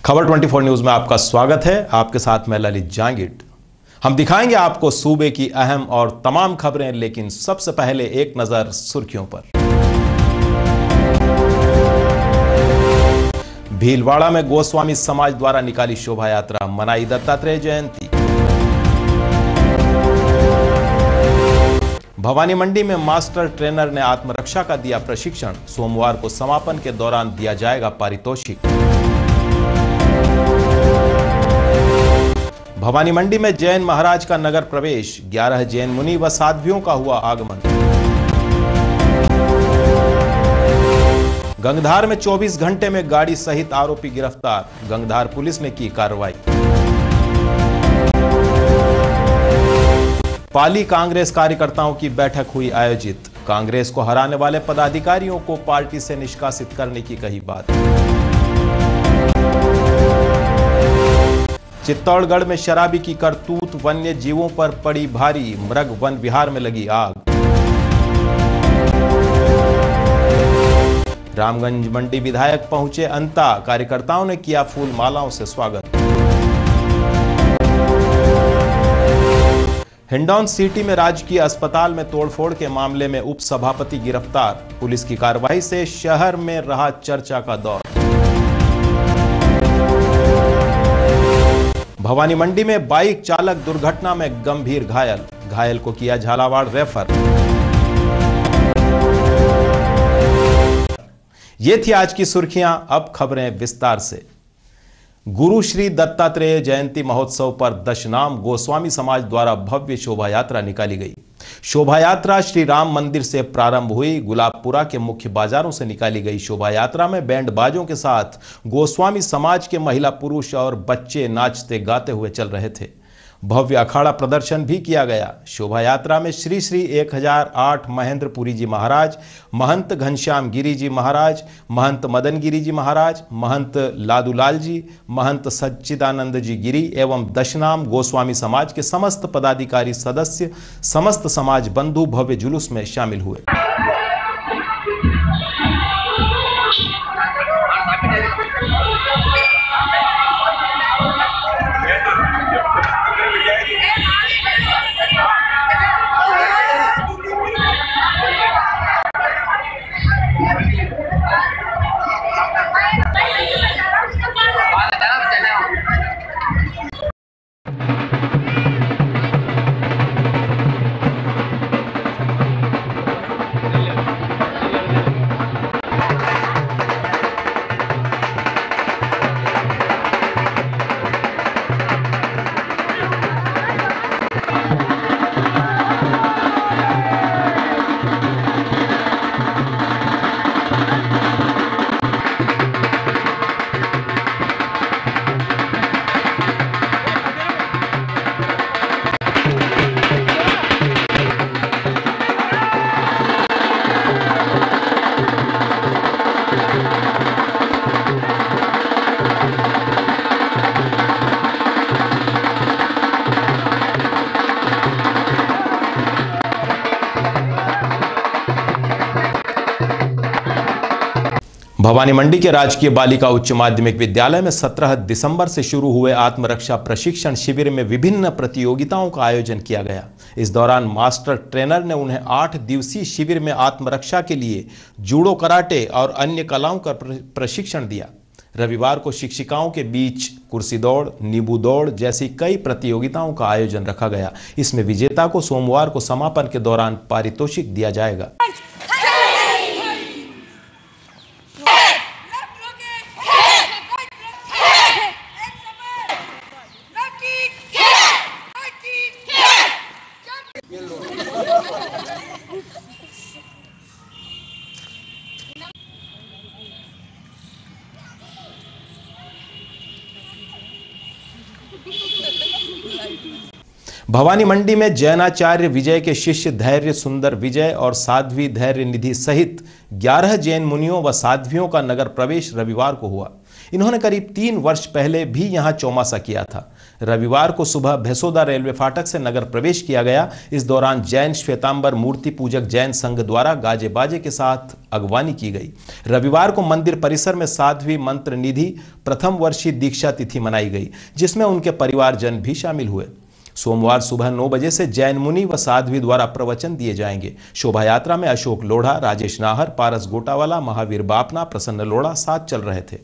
खबर 24 न्यूज में आपका स्वागत है। आपके साथ मैं ललित जांगिड। हम दिखाएंगे आपको सूबे की अहम और तमाम खबरें, लेकिन सबसे पहले एक नजर सुर्खियों पर। भीलवाड़ा में गोस्वामी समाज द्वारा निकाली शोभा यात्रा, मनाई दत्तात्रेय जयंती। भवानी मंडी में मास्टर ट्रेनर ने आत्मरक्षा का दिया प्रशिक्षण, सोमवार को समापन के दौरान दिया जाएगा पारितोषिक। भवानी मंडी में जैन महाराज का नगर प्रवेश, 11 जैन मुनि व साध्वियों का हुआ आगमन। गंगधार में 24 घंटे में गाड़ी सहित आरोपी गिरफ्तार, गंगधार पुलिस ने की कार्रवाई। पाली कांग्रेस कार्यकर्ताओं की बैठक हुई आयोजित, कांग्रेस को हराने वाले पदाधिकारियों को पार्टी से निष्कासित करने की कही बात। चित्तौड़गढ़ में शराबी की करतूत, वन्य जीवों पर पड़ी भारी, मृग वन विहार में लगी आग। रामगंज मंडी विधायक पहुंचे अंता, कार्यकर्ताओं ने किया फूल मालाओं से स्वागत। हिंडौन सिटी में राजकीय अस्पताल में तोड़फोड़ के मामले में उप सभापति गिरफ्तार, पुलिस की कार्रवाई से शहर में रहा चर्चा का दौर। भवानी मंडी में बाइक चालक दुर्घटना में गंभीर घायल, घायल को किया झालावाड़ रेफर। ये थी आज की सुर्खियां, अब खबरें विस्तार से। गुरु श्री दत्तात्रेय जयंती महोत्सव पर दशनाम गोस्वामी समाज द्वारा भव्य शोभा यात्रा निकाली गई। शोभा यात्रा श्री राम मंदिर से प्रारंभ हुई। गुलाबपुरा के मुख्य बाजारों से निकाली गई शोभा यात्रा में बैंड बाजों के साथ गोस्वामी समाज के महिला, पुरुष और बच्चे नाचते गाते हुए चल रहे थे। भव्य अखाड़ा प्रदर्शन भी किया गया। शोभा यात्रा में श्री श्री 1008 महेंद्रपुरी जी महाराज, महंत घनश्याम गिरी जी महाराज, महंत मदन गिरी जी महाराज, महंत लादूलाल जी, महंत सच्चिदानंद जी गिरी एवं दशनाम गोस्वामी समाज के समस्त पदाधिकारी सदस्य, समस्त समाज बंधु भव्य जुलूस में शामिल हुए। भवानी मंडी के राजकीय बालिका उच्च माध्यमिक विद्यालय में 17 दिसंबर से शुरू हुए आत्मरक्षा प्रशिक्षण शिविर में विभिन्न प्रतियोगिताओं का आयोजन किया गया। इस दौरान मास्टर ट्रेनर ने उन्हें 8 दिवसीय शिविर में आत्मरक्षा के लिए जूडो, कराटे और अन्य कलाओं का प्रशिक्षण दिया। रविवार को शिक्षिकाओं के बीच कुर्सी दौड़, नींबू दौड़ जैसी कई प्रतियोगिताओं का आयोजन रखा गया। इसमें विजेता को सोमवार को समापन के दौरान पारितोषिक दिया जाएगा। भवानी मंडी में जैनाचार्य विजय के शिष्य धैर्य सुंदर विजय और साध्वी धैर्य निधि सहित 11 जैन मुनियों व साध्वियों का नगर प्रवेश रविवार को हुआ। इन्होंने करीब 3 वर्ष पहले भी यहां चौमासा किया था। रविवार को सुबह भैसोदा रेलवे फाटक से नगर प्रवेश किया गया। इस दौरान जैन श्वेतांबर मूर्ति पूजक जैन संघ द्वारा गाजे बाजे के साथ अगवानी की गई। रविवार को मंदिर परिसर में साध्वी मंत्र निधि प्रथम वर्षीय दीक्षा तिथि मनाई गई, जिसमें उनके परिवारजन भी शामिल हुए। सोमवार सुबह 9 बजे से जैन मुनि व साध्वी द्वारा प्रवचन दिए जाएंगे। शोभा यात्रा में अशोक लोढ़ा, राजेश नाहर, पारस गोटावाला, महावीर बापना, प्रसन्न लोढ़ा साथ चल रहे थे।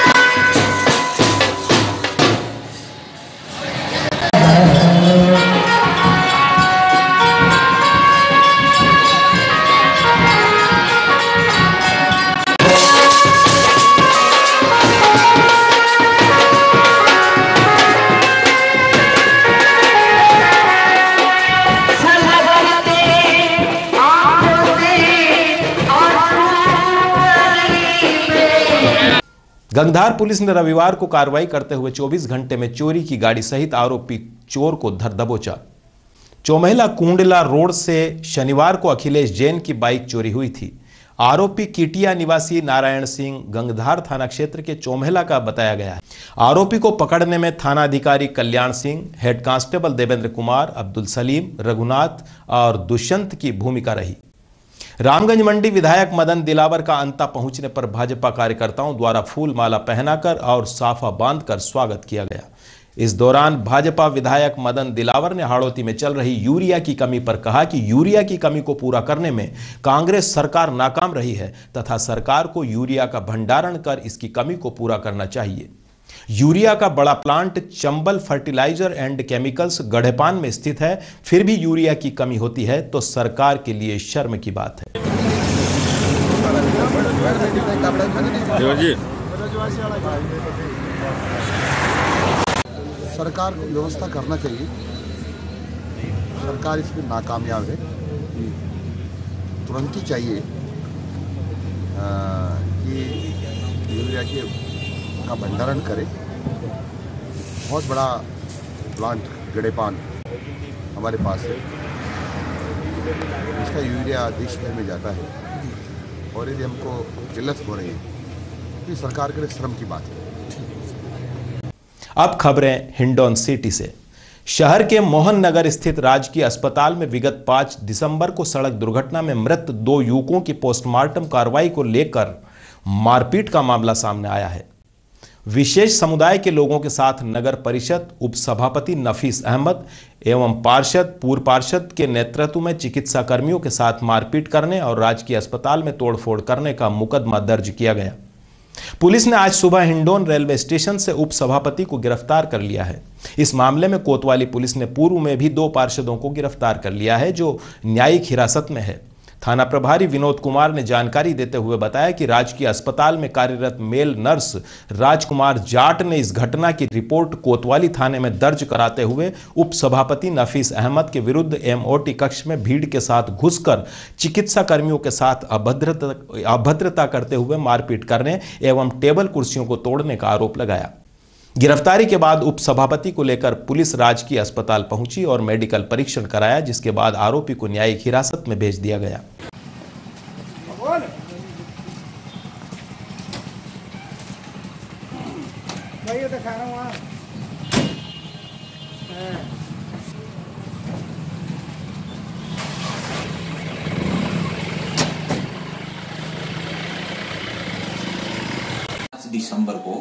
गंगधार पुलिस ने रविवार को कार्रवाई करते हुए 24 घंटे में चोरी की गाड़ी सहित आरोपी चोर को धर दबोचा। चौमहला कुंडला रोड से शनिवार को अखिलेश जैन की बाइक चोरी हुई थी। आरोपी कीटिया निवासी नारायण सिंह गंगधार थाना क्षेत्र के चौमहला का बताया गया है। आरोपी को पकड़ने में थानाधिकारी कल्याण सिंह, हेड कांस्टेबल देवेंद्र कुमार, अब्दुल सलीम, रघुनाथ और दुष्यंत की भूमिका रही। रामगंज मंडी विधायक मदन दिलावर का अंता पहुंचने पर भाजपा कार्यकर्ताओं द्वारा फूल माला पहनाकर और साफा बांधकर स्वागत किया गया। इस दौरान भाजपा विधायक मदन दिलावर ने हाड़ौती में चल रही यूरिया की कमी पर कहा कि यूरिया की कमी को पूरा करने में कांग्रेस सरकार नाकाम रही है तथा सरकार को यूरिया का भंडारण कर इसकी कमी को पूरा करना चाहिए। यूरिया का बड़ा plant Chambal fertiliser and chemicals Gadhepan में स्थित है, फिर भी यूरिया की कमी होती है तो सरकार के लिए शर्म की बात है। सरकार को व्यवस्था करना चाहिए। सरकार इसमें नाकामयाब है। तुरंत ही चाहिए कि यूरिया का भंडारण करे। बहुत बड़ा प्लांट गढ़ेपान हमारे पास है, इसका यूरिया देश भर में जाता है और यदि हमको किल्लत हो रही है तो सरकार के लिए शर्म की बात है। अब खबरें हिंडौन सिटी से। शहर के मोहन नगर स्थित राजकीय अस्पताल में विगत 5 दिसंबर को सड़क दुर्घटना में मृत 2 युवकों की पोस्टमार्टम कार्रवाई को लेकर मारपीट का मामला सामने आया है। विशेष समुदाय के लोगों के साथ नगर परिषद उपसभापति नफीस अहमद एवं पार्षद पूर्व पार्षद के नेतृत्व में चिकित्सा कर्मियों के साथ मारपीट करने और राजकीय अस्पताल में तोड़फोड़ करने का मुकदमा दर्ज किया गया। पुलिस ने आज सुबह हिंडौन रेलवे स्टेशन से उपसभापति को गिरफ्तार कर लिया है। इस मामले में कोतवाली पुलिस ने पूर्व में भी 2 पार्षदों को गिरफ्तार कर लिया है जो न्यायिक हिरासत में है। थाना प्रभारी विनोद कुमार ने जानकारी देते हुए बताया कि राजकीय अस्पताल में कार्यरत मेल नर्स राजकुमार जाट ने इस घटना की रिपोर्ट कोतवाली थाने में दर्ज कराते हुए उपसभापति नफीस अहमद के विरुद्ध एमओटी कक्ष में भीड़ के साथ घुसकर चिकित्सा कर्मियों के साथ अभद्रता करते हुए मारपीट करने एवं टेबल कुर्सियों को तोड़ने का आरोप लगाया। गिरफ्तारी के बाद उपसभापति को लेकर पुलिस राजकीय अस्पताल पहुंची और मेडिकल परीक्षण कराया, जिसके बाद आरोपी को न्यायिक हिरासत में भेज दिया गया। दिसंबर को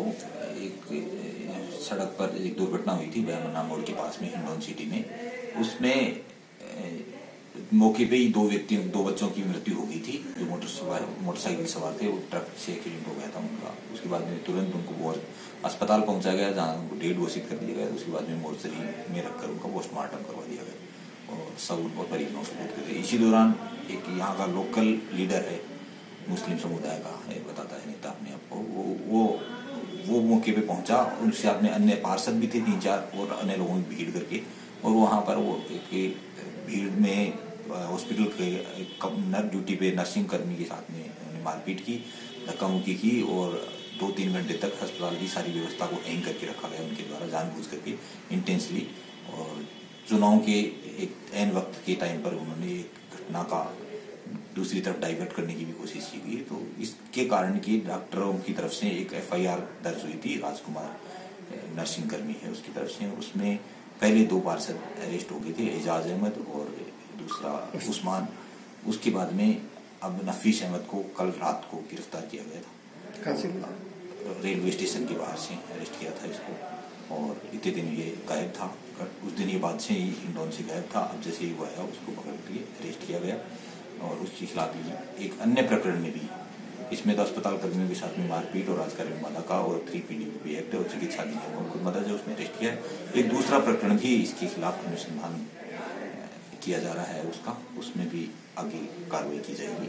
सड़क पर एक दुर्घटना हुई थी बैमना मोड़ के पास में हिंडौन सिटी में। उसमें मौके पे ही 2 बच्चों की मृत्यु हो गई थी जो मोटरसाइकिल सवार थे। वो ट्रक से एक्सीडेंट हो गया था उनका। उसके बाद में तुरंत उनको अस्पताल पहुंचाया गया जहां उनको डेड घोषित कर दिया गया। उसके बाद में मोर्चरी में रखकर उनका पोस्टमार्टम करवा दिया गया और सब उनको परिजनों से बात करते। इसी दौरान एक यहाँ का लोकल लीडर है मुस्लिम समुदाय का है, बताता है नेता अपने आप को, वो मौके पे पहुंचा। उनसे अपने अन्य पार्षद भी थे 3-4 और अन्य लोगों की भीड़ करके, और वहां पर वो एक भीड़ में हॉस्पिटल के नर्स ड्यूटी पे नर्सिंग कर्मी के साथ में उन्होंने मारपीट की, धक्का मुक्की की और 2-3 घंटे तक अस्पताल की सारी व्यवस्था को हैंग करके रखा गया उनके द्वारा जानबूझ करके इंटेंसली। और चुनाव के एक ऐन वक्त के टाइम पर उन्होंने एक घटना का दूसरी तरफ डाइवर्ट करने की भी कोशिश की गई। तो इसके कारण की डॉक्टरों की तरफ से एक FIR दर्ज हुई थी, राजकुमार नर्सिंग कर्मी है उसकी तरफ से। उसमें पहले 2 पार्षद अरेस्ट हो गए थे, एजाज अहमद और दूसरा उस्मान। उसके बाद में अब नफीस अहमद को कल रात को गिरफ्तार किया गया था, रेलवे स्टेशन के बाहर से अरेस्ट किया था इसको। और इतने दिन ये गायब था, उस दिन ये बाद से ही हिंडौन से गायब था। अब जैसे ही वो आया उसको पकड़ के अरेस्ट किया गया और उसके खिलाफ एक अन्य प्रकरण में भी, इसमें तो अस्पताल कर्मियों के साथ में मारपीट और राजकार्य मादा का और 3 PDPP एक्ट और चिकित्सा अधिनियम को मदद है, उसमें अरेस्ट किया है। एक दूसरा प्रकरण भी इसके खिलाफ अनुसंधान किया जा रहा है उसका, उसमें भी आगे कार्रवाई की जाएगी।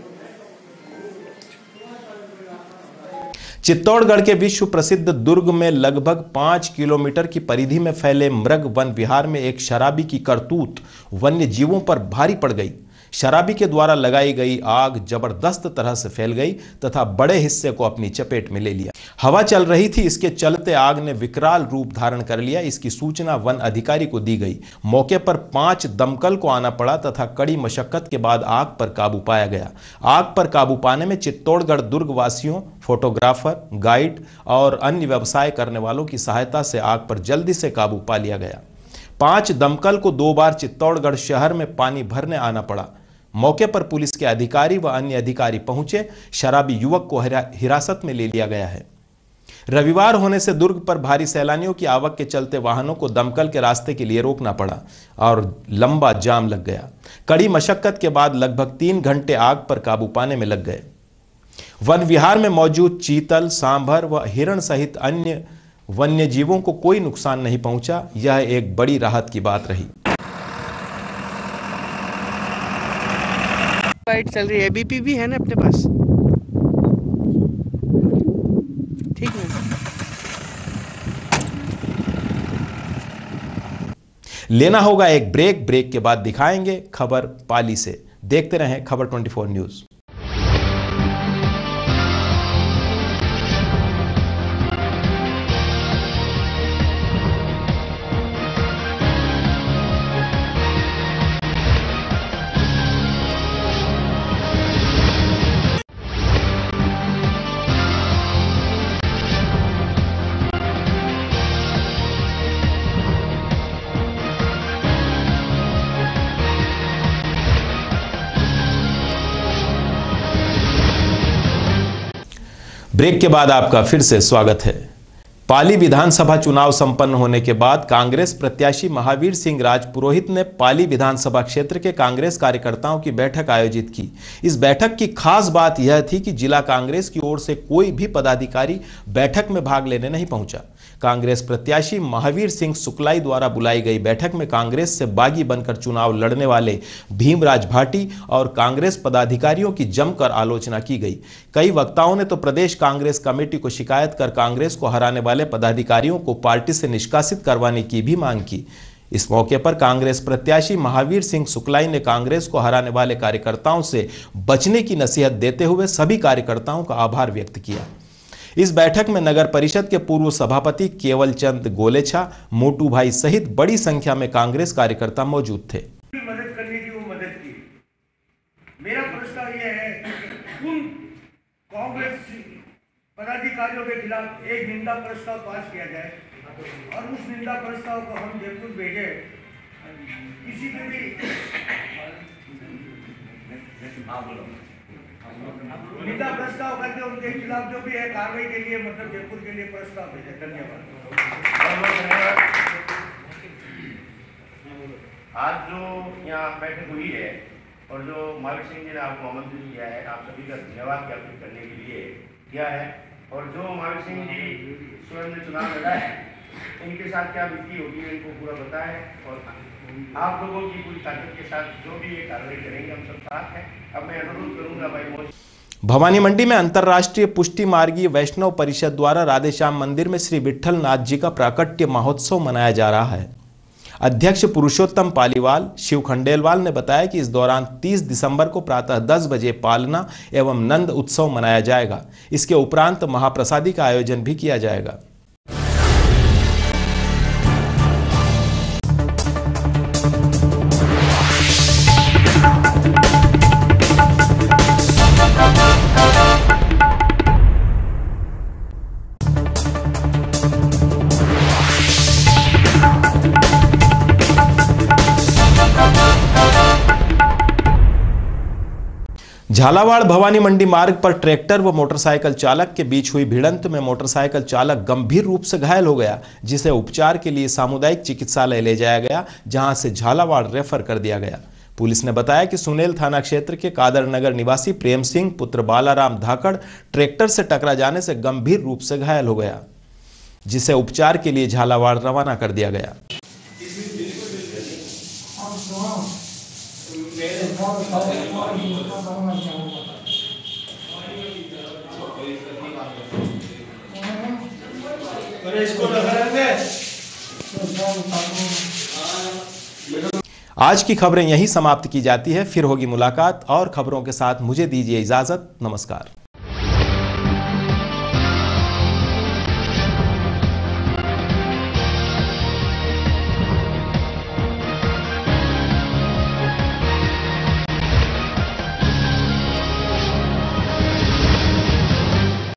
चित्तौड़गढ़ के विश्व प्रसिद्ध दुर्ग में लगभग 5 किलोमीटर की परिधि में फैले मृग वन विहार में एक शराबी की करतूत वन्य जीवों पर भारी पड़ गई। शराबी के द्वारा लगाई गई आग जबरदस्त तरह से फैल गई तथा बड़े हिस्से को अपनी चपेट में ले लिया। हवा चल रही थी, इसके चलते आग ने विकराल रूप धारण कर लिया। इसकी सूचना वन अधिकारी को दी गई। मौके पर 5 दमकल को आना पड़ा तथा कड़ी मशक्कत के बाद आग पर काबू पाया गया। आग पर काबू पाने में चित्तौड़गढ़ दुर्ग वासियों, फोटोग्राफर, गाइड और अन्य व्यवसाय करने वालों की सहायता से आग पर जल्दी से काबू पा लिया गया। 5 दमकल को 2 बार चित्तौड़गढ़ शहर में पानी भरने आना पड़ा। मौके पर पुलिस के अधिकारी व अन्य अधिकारी पहुंचे। शराबी युवक को हिरासत में ले लिया गया है। रविवार होने से दुर्ग पर भारी सैलानियों की आवक के चलते वाहनों को दमकल के रास्ते के लिए रोकना पड़ा और लंबा जाम लग गया। कड़ी मशक्कत के बाद लगभग 3 घंटे आग पर काबू पाने में लग गए। वन विहार में मौजूद चीतल, सांभर व हिरण सहित अन्य वन्य जीवों को कोई नुकसान नहीं पहुंचा। यह एक बड़ी राहत की बात रही। फाइट चल रही है, BP भी है ना अपने पास, ठीक है। लेना होगा एक ब्रेक के बाद दिखाएंगे खबर पाली से। देखते रहें खबर 24 न्यूज। ब्रेक के बाद आपका फिर से स्वागत है। पाली विधानसभा चुनाव संपन्न होने के बाद कांग्रेस प्रत्याशी महावीर सिंह राजपुरोहित ने पाली विधानसभा क्षेत्र के कांग्रेस कार्यकर्ताओं की बैठक आयोजित की। इस बैठक की खास बात यह थी कि जिला कांग्रेस की ओर से कोई भी पदाधिकारी बैठक में भाग लेने नहीं पहुंचा। कांग्रेस प्रत्याशी महावीर सिंह सुकलाई द्वारा बुलाई गई बैठक में कांग्रेस से बागी बनकर चुनाव लड़ने वाले भीमराज भाटी और कांग्रेस पदाधिकारियों की जमकर आलोचना की गई। कई वक्ताओं ने तो प्रदेश कांग्रेस कमेटी को शिकायत कर कांग्रेस को हराने वाले पदाधिकारियों को पार्टी से निष्कासित करवाने की भी मांग की। इस मौके पर कांग्रेस प्रत्याशी महावीर सिंह सुकलाई ने कांग्रेस को हराने वाले कार्यकर्ताओं से बचने की नसीहत देते हुए सभी कार्यकर्ताओं का आभार व्यक्त किया। इस बैठक में नगर परिषद के पूर्व सभापति केवल चंद गोलेछा, मोटू भाई सहित बड़ी संख्या में कांग्रेस कार्यकर्ता मौजूद थे। मदद करने की वो मदद की। मेरा प्रस्ताव यह है कि उन कांग्रेस पदाधिकारियों के खिलाफ एक निंदा प्रस्ताव पास किया जाए और उस निंदा प्रस्ताव को हम जयपुर भेजे। किसी के भी निंदा प्रस्ताव करके उनके खिलाफ जो भी है कार्रवाई के लिए मतलब जयपुर के लिए प्रस्ताव भेजे। धन्यवाद। आज जो यहाँ बैठक हुई है और जो महावीर सिंह जी ने आपको आमंत्रित किया है, आप सभी का धन्यवाद ज्ञापित करने के लिए किया है। और जो महावीर सिंह जी स्वयं ने चुनाव लड़ा है, इनके साथ क्या बीती होगी इनको पूरा पता है और आप लोगों की पूरी ताकत के साथ जो भी ये कार्रवाई करेंगे हम सब साथ हैं। अब मैं अनुरोध करूंगा भाई भवानी मंडी में अंतर्राष्ट्रीय पुष्टि मार्गीय वैष्णव परिषद द्वारा राधेश्याम मंदिर में श्री विट्ठल नाथ जी का प्राकट्य महोत्सव मनाया जा रहा है। अध्यक्ष पुरुषोत्तम पालीवाल शिव खंडेलवाल ने बताया कि इस दौरान 30 दिसंबर को प्रातः 10 बजे पालना एवं नंद उत्सव मनाया जाएगा। इसके उपरांत महाप्रसादी का आयोजन भी किया जाएगा। झालावाड़ भवानी मंडी मार्ग पर ट्रैक्टर व मोटरसाइकिल चालक के बीच हुई भिड़ंत में मोटरसाइकिल चालक गंभीर रूप से घायल हो गया, जिसे उपचार के लिए सामुदायिक चिकित्सालय ले जाया गया, जहां से झालावाड़ रेफर कर दिया गया। पुलिस ने बताया कि सुनेल थाना क्षेत्र के कादर नगर निवासी प्रेम सिंह पुत्र बालाराम धाकड़ ट्रैक्टर से टकरा जाने से गंभीर रूप से घायल हो गया, जिसे उपचार के लिए झालावाड़ रवाना कर दिया गया। आज की खबरें यहीं समाप्त की जाती है। फिर होगी मुलाकात और खबरों के साथ। मुझे दीजिए इजाजत। नमस्कार।